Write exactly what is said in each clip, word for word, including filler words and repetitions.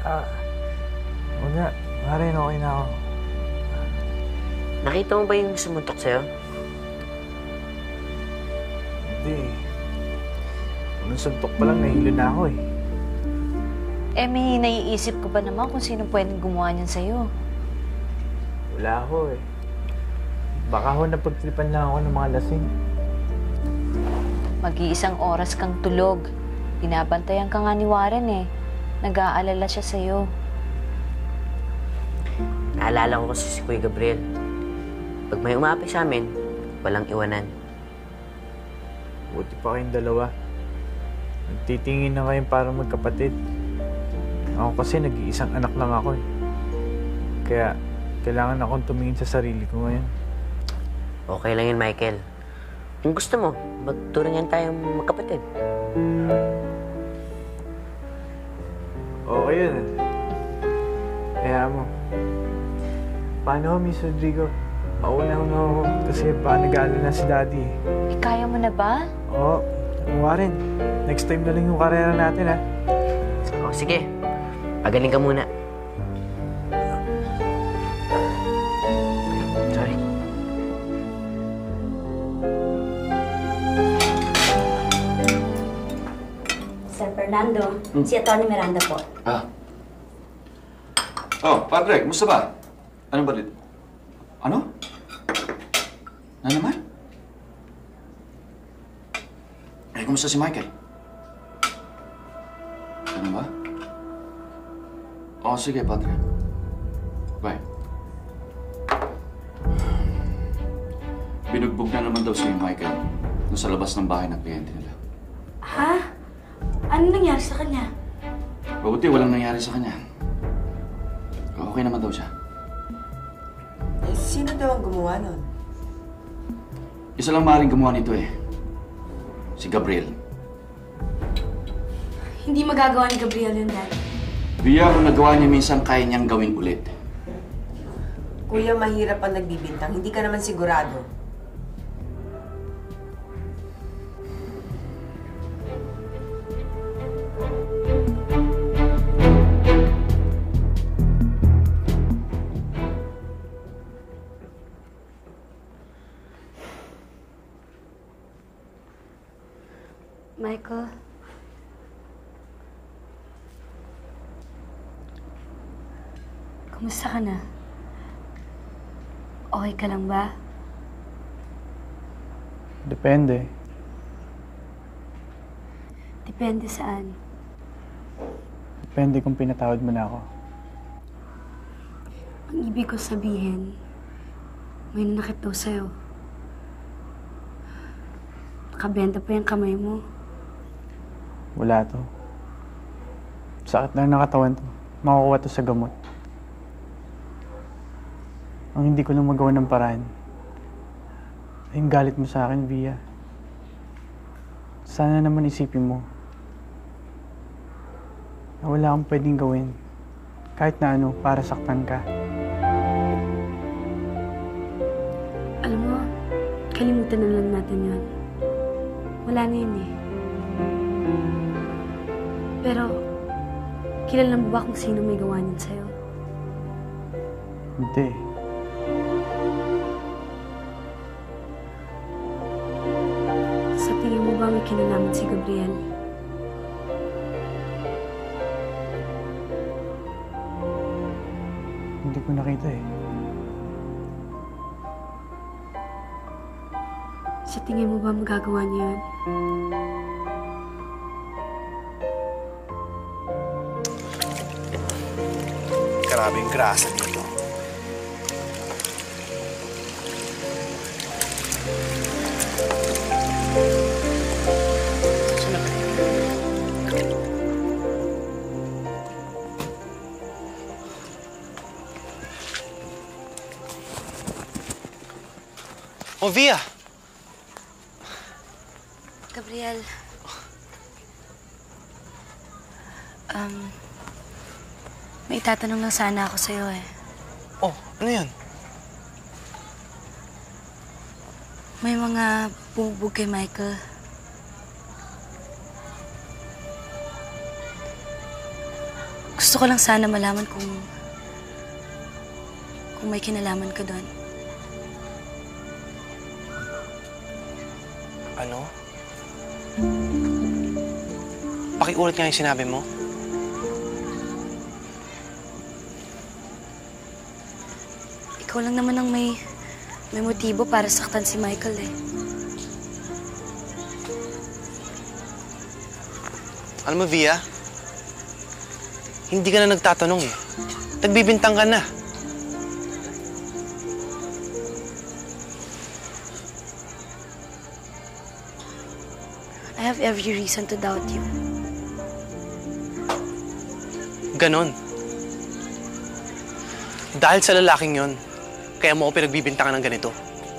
Ah, huwag na. Marin, okay na ako. Nakita mo ba yung sumuntok sa'yo? Hindi. Nung suntok pa lang, nahilo na ako eh. Eh, may naiisip ko ba naman kung sino pwedeng gumawa niyan sa'yo? Wala ako eh. Baka ho napagtripan lang ako ng mga lasing. Mag-iisang oras kang tulog. Binabantayan ka nga ni Warren eh. Nag-aalala siya sa'yo. Naalala ko kasi si Kuya Gabriel. Pag may umapit sa amin, walang iwanan. Buti pa kayong dalawa. Nagtitingin na kayong parang magkapatid. Ako kasi nag-iisang anak lang ako eh. Kaya kailangan akong tumingin sa sarili ko ngayon. Okay lang yun, Michael. Kung gusto mo, magturingan tayong magkapatid. Okay yun. Kaya mo. Paano ho, Miss Rodrigo? Mauna na ako kasi pa nag-aalala na si Daddy. Eh, kaya mo na ba? Oo. Warren, next time na lang yung karera natin, ha? O, sige. Pagaling ka muna. Sorry. Sir Fernando, hmm. si Atty. Miranda po. Ah. Oh, Padre, kumusta ba? Ano ba dito? Ano? Na naman? Eh, kumusta si Michael? Ano ba? Oh, sige, Padre. Bye. Binugbog na naman daw si Michael doon sa labas ng bahay ng kliyente nila. Ha? Ano nangyari sa kanya? Mabuti, walang nangyari sa kanya. Okay naman daw siya. Eh, sino daw ang gumawa nun? Isa lang maaaring gumawa nito eh. Si Gabriel. Hindi magagawa ni Gabriel yun, Dad. Via, kung nagawa niya minsan, kaya niyang gawin ulit. Kuya, mahirap ang nagbibintang. Hindi ka naman sigurado. Michael? Kumusta ka na? Okay ka lang ba? Depende. Depende saan? Depende kung pinatawad mo na ako. Ang ibig ko sabihin, may nanakit daw sa'yo. Nakabenta pa yung kamay mo. Wala to. Sakit lang ng katawan to. Makukuha to sa gamot. Ang hindi ko lang magawa ng paraan ay yung galit mo sa akin, Via. Sana naman isipin mo na wala akong pwedeng gawin kahit na ano para saktan ka. Alam mo, kalimutan na lang natin yun. Wala na yun eh. Pero, kilala mo ba kung sino may gawa niyan sa'yo? Hindi. Sa tingin mo ba may kinalaman si Gabriel? Hindi ko nakita eh. Sa tingin mo ba magagawa niya yun? Maraming grasa dito. Oh, Via! Gabriel. Um... May itatanong lang sana ako sa'yo eh. Oh, ano yun? May mga bumubog kay Michael. Gusto Gusto ko lang sana malaman kung... kung may kinalaman ka doon. Ano? Pakiulit nga yung sinabi mo. Ikaw lang naman ang may... may motibo para saktan si Michael eh. Alam mo, Via, hindi ka na nagtatanong eh. Nagbibintang ka na. I have every reason to doubt you. Ganon. Dahil sa lalaking yon, kaya mo ako pinagbibintangan ng ganito.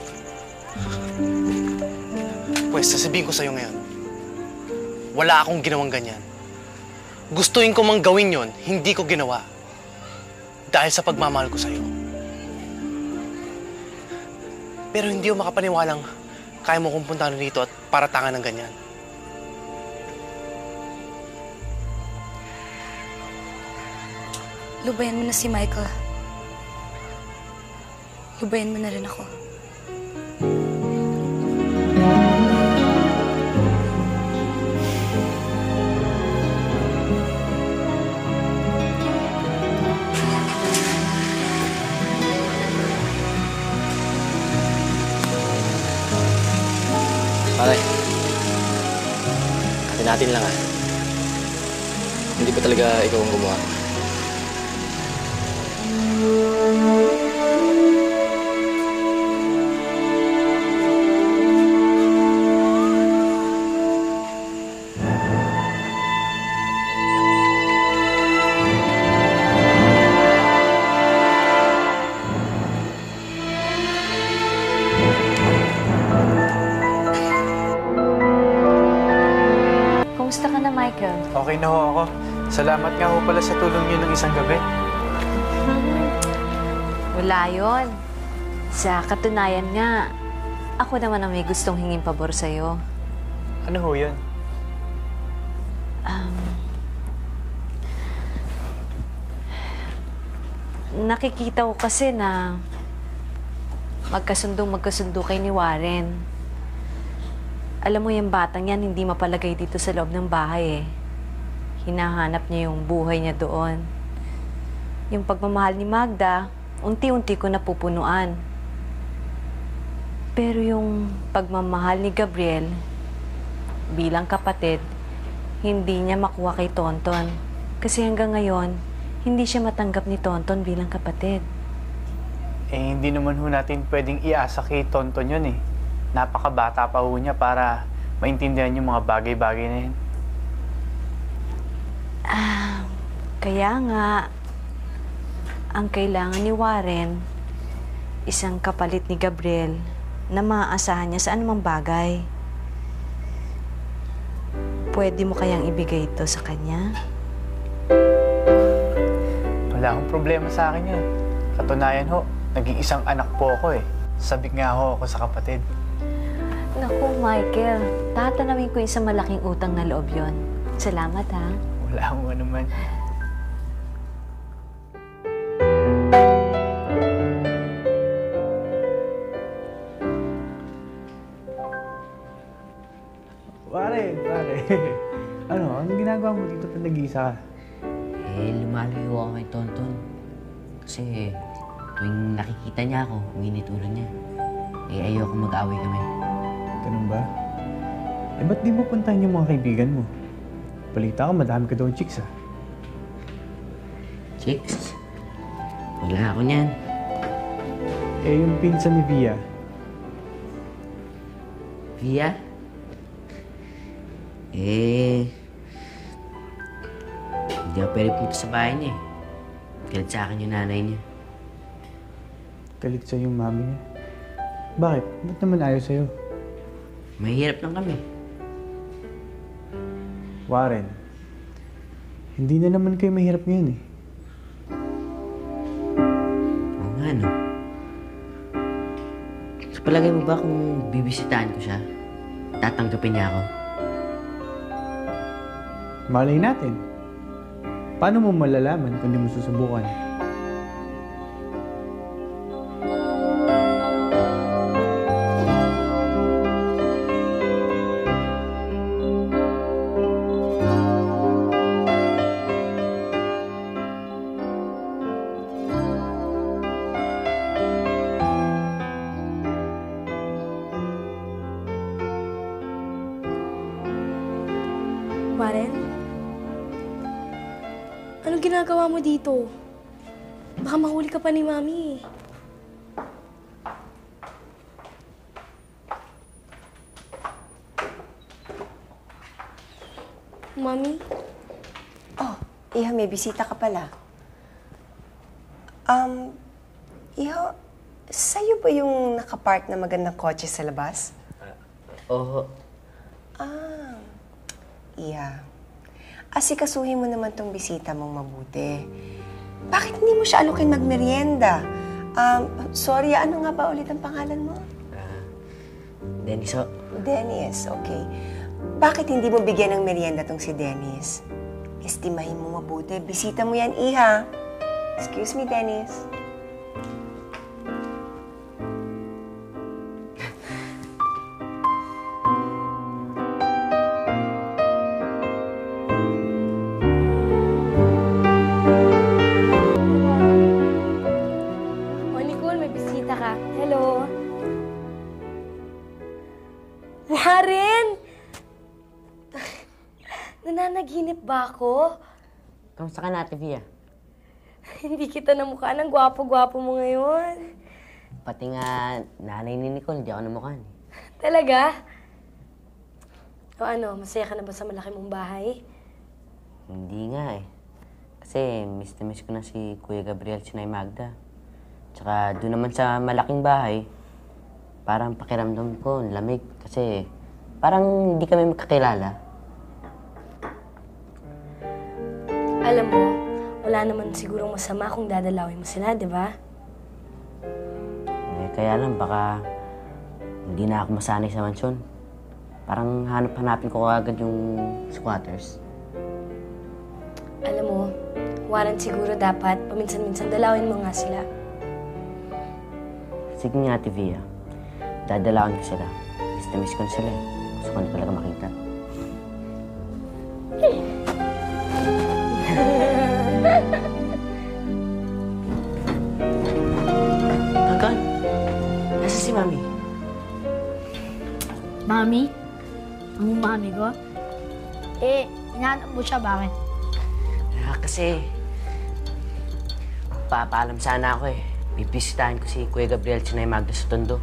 Pwes, sasabihin ko sa'yo ngayon, wala akong ginawang ganyan. Gustuin ko mang gawin yon, hindi ko ginawa. Dahil sa pagmamahal ko sa'yo. Pero hindi ko makapaniwalang kaya mo kong puntahan dito at paratangan ng ganyan. Lubayan mo na si Michael. Lubayan mo na rin ako. Pare, kasi natin lang ah. Hindi pa talaga ikaw ang gumawa. Kumusta ka na, Michael? Okay na ho ako. Salamat nga ho pala sa tulong niyo ng isang gabi. Wala yun. Sa katunayan nga, ako naman ang may gustong hinging pabor sa'yo. Ano ho yun? Um, nakikita ko kasi na magkasundong magkasundo kay ni Warren. Alam mo yung batang yan, hindi mapalagay dito sa loob ng bahay eh. Hinahanap niya yung buhay niya doon. Yung pagmamahal ni Magda, unti-unti ko napupunuan. Pero yung pagmamahal ni Gabriel, bilang kapatid, hindi niya makuha kay Tonton. Kasi hanggang ngayon, hindi siya matanggap ni Tonton bilang kapatid. Eh, hindi naman ho natin pwedeng iasa kay Tonton yun eh. Napakabata pa ho niya para maintindihan yung mga bagay-bagay na yun. Ah, kaya nga, ang kailangan ni Warren, isang kapalit ni Gabriel na maaasahan niya sa anumang bagay. Pwede mo kayang ibigay ito sa kanya? Wala akong problema sa akin yan. Katunayan ho, naging isang anak po ako eh. Sabik nga ho ako sa kapatid. Naku, Michael, tatanawin ko isang malaking utang na loob yon. Salamat, ha? Wala akong ano man. Pare, pare. Ano, anong ginagawa mo dito pag nag-iisa ka? Eh, lumalayo ako kay Tonton. Kasi tuwing nakikita niya ako, uminit ulo niya. Eh, ayoko mag-away kami. Ganun ba? Eh, ba't di mo puntahan yung mga kaibigan mo? Balita ko, madami ka daw chicks, ah. Chicks? Wala ako niyan. Eh, yung pinsan ni Via. Via? Eh... Hindi ako pwede punta sa bahay niya eh. Galit sa akin yung nanay niya. Galit sa yung mami niya. Bakit? Ba't naman ayaw sa'yo? Mahirap lang kami. Warren, hindi na naman kayo mahirap ngayon eh. Oo nga, no? Sa palagay mo ba kung bibisitahan ko siya, tatanggapin niya ako? Malay natin. Paano mo malalaman kung di mo susubukan? Warren? Anong ginagawa mo dito? Baka mahuli ka pa ni Mami. Mami? Oh, Iha, may bisita ka pala. Um, Iha, sa'yo ba yung nakapark na magandang kotse sa labas? Oo. Ah, Iha. Asikasuhin mo naman tong bisita mong mabuti. Bakit hindi mo siya alukin magmerienda? Um, sorry, ano nga ba ulit ang pangalan mo? Uh, Dennis, ho. Dennis, okay. Bakit hindi mo bigyan ng merienda tong si Dennis? Estimahin mo mabuti. Bisita mo yan, Iha. Excuse me, Dennis. Oh, Nicole, may bisita ka. Hello? Warren! Nananaginip ba ako? Kamusta ka na, Ate Via? Hindi kita namukha ng gwapo-gwapo mo ngayon. Pati nga nanay ni Nicole, di ako namukha. eh. Talaga? O ano, masaya ka na ba sa malaki mong bahay? Hindi nga eh. Kasi miss na miss ko na si Kuya Gabriel, si Nay Magda. Tsaka doon naman sa malaking bahay, parang pakiramdam ko, lamig. Kasi parang hindi kami magkakilala. Alam mo, wala naman sigurong masama kung dadalawin mo sila, di ba? Eh, kaya lang, baka hindi na ako masanay sa mansyon. Parang hanap-hanapin ko agad yung squatters. Alam mo, Warren, siguro dapat paminsan-minsan dalawin mo nga sila. Sige nga, Ate Via. Dadalawin ko sila. Miss na miss ko na sila eh. Gusto ko na talaga makita. Kagan, nasa si Mami? Mami? Ang mami ko? Eh, hinahanap mo siya, bakit? Ah, kasi... Papaalam sana ako eh. Bibisitahin ko si Kuya Gabriel at si Nay Magda sa Tondo.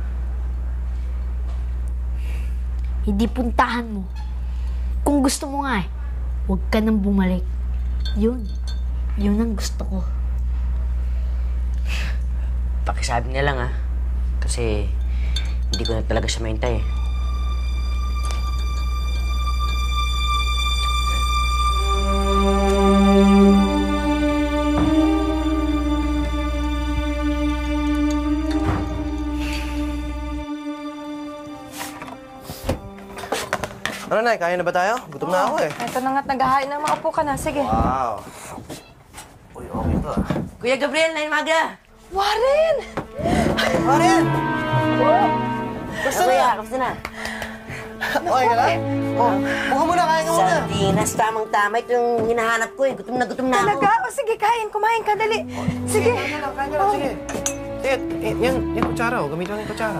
Hindi puntahan mo. Kung gusto mo nga eh, huwag ka nang bumalik. Yun. Yun ang gusto ko. Pakisabi niya lang ah. Kasi hindi ko na talaga siya mahintay eh. Ano, Nay? Kaya na ba tayo? Gutom na ako eh. Ito na nga't naghahain na. Maupo ka na. Sige. Wow. Uy, okay to ah. Kuya Gabriel, Nay Magda! Warren! Warren! Basta kuya, kamusta na? Okay ka na? Oh, buka muna, kaya ka muna. Sardinas, tamang-tama. Ito yung hinahanap ko eh. Gutom na gutom na ako. Talaga? O sige, kain. Kumain ka. Dali. Sige. Kain ka lang, kain ka lang, sige. Sige, y- yan, yung kutsara oh. Gamitin mo yung kutsara.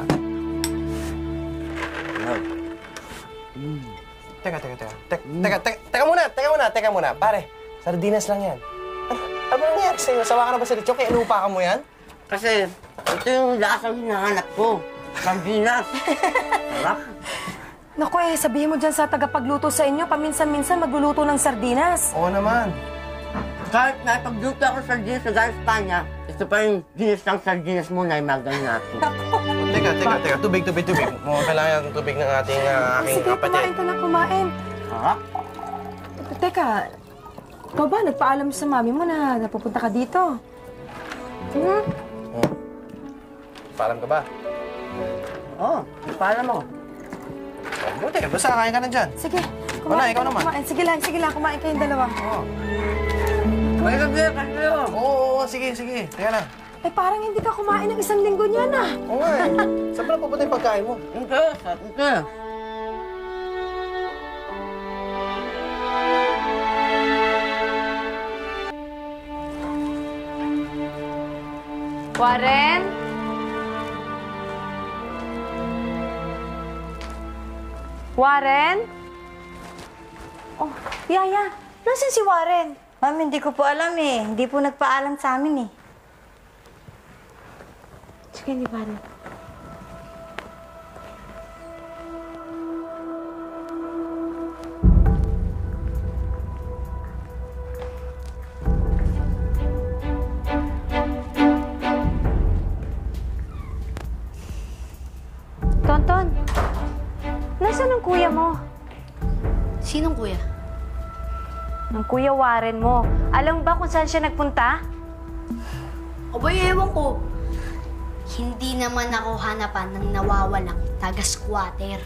Mm. Teka, teka, teka. Teka, teka, teka, teka muna, teka muna, teka muna. Pare, sardinas lang yan. Ano, ano ba nangyari sa'yo? Sawa ka na ba sa lechon? Kaya inupa ka mo yan? Kasi ito yung lasang hinahanap ko. Sardinas. Sarap. Naku eh, sabihin mo dyan sa tagapagluto sa inyo, paminsan-minsan magluluto ng sardinas. Oo naman. Kahit nakipagluto ako ng sardinas sa galing Espanya, ito pa yung dinis ng sardinas mo na imagal natin. Teka, teka, teka. Tubig, tubig, tubig. Mukhang kailangan ng tubig ng ating uh, aking Sige, kapatid. kumain ka na, kumain. Sarap. Teka, ikaw ba nagpaalam sa mami mo na napupunta ka dito? Hmm? Hmm. Paalam ka ba? Oo, oh, paalam mo. Oh, buti, basta kain ka na dyan. Sige, Wala, kumain ikaw ka na, naman. kumain. Sige lang, sige lang, kumain kayong dalawa. Oo. May kayo, kayo. Oo, oo, sige, sige. Kaya lang. Eh, parang hindi ka kumain ng isang linggo niyan, ah. Oo nga eh. Saan ba napupunta yung pagkain mo? Ito, ito. Warren? Warren? Oh, Yaya, nasan si Warren? Ma'am, hindi ko po alam eh. Hindi po nagpaalam sa amin eh. Sige, ni Warren. Tonton, nasaan ang kuya mo? Sinong kuya? Ang kuya Warren mo. Alam mo ba kung saan siya nagpunta? Abay, ewan ko. Hindi naman ako hanapan ng nawawalang taga-squatter.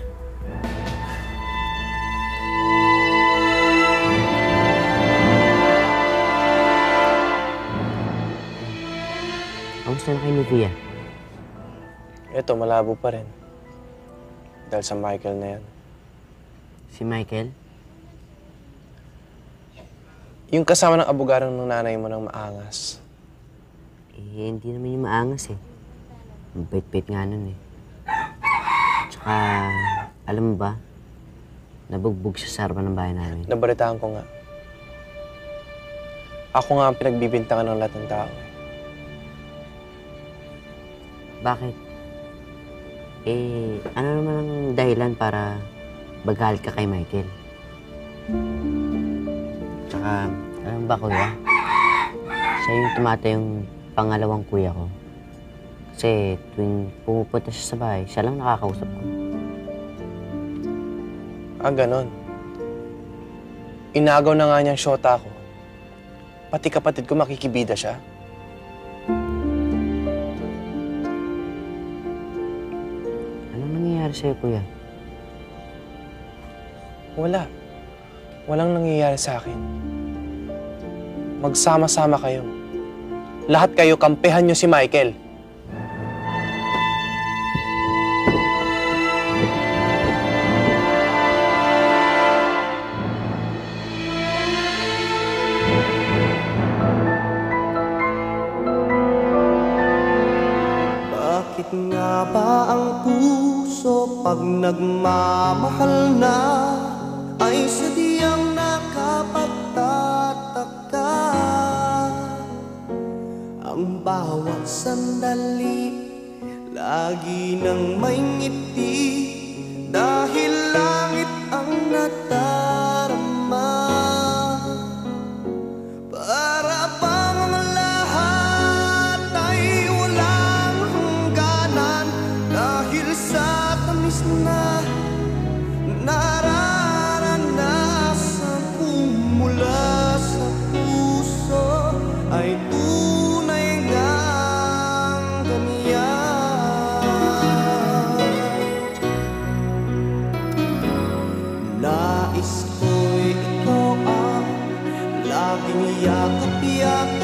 Kamusta na kayo ni Kuya? Ito, malabo pa rin. Dahil sa Michael na yan. Si Michael? Yung kasama ng abogarang ng nanay mo ng maangas. Eh, hindi naman yung maangas eh. Mabait-bait nga nun eh. Tsaka, alam mo ba, nabugbog siya sa harapan ng bahay namin. Nabalitaan ko nga. Ako nga ang pinagbibintangan ng lahat ng tao. Bakit? Eh, ano naman ang dahilan para bagalit ka kay Michael? Tsaka, alam mo ba kuya? Siya yung tumata yung pangalawang kuya ko. Kasi tuwing pumupunta siya sa bahay, siya lang nakakausap ko. Ah, ganon. Inagaw na nga niyang syota ko. Pati kapatid ko makikibida siya. Anong nangyayari sa'yo, kuya? Wala. Walang nangyayari sa akin. Magsama-sama kayo. Lahat kayo, kampihan niyo si Michael. Bakit nga ba ang puso pag nagmamahal na ay sadyang nakapagtataka? Ang bawat sandali lagi nang may ngiti dahil langit ang nadarama. Para bang ang lahat ay walang hangganan dahil sa tamis na nararanasan ko mula sa puso ay tunay ngang ganyan. Nais ko'y ikaw ang laging yakap-yakap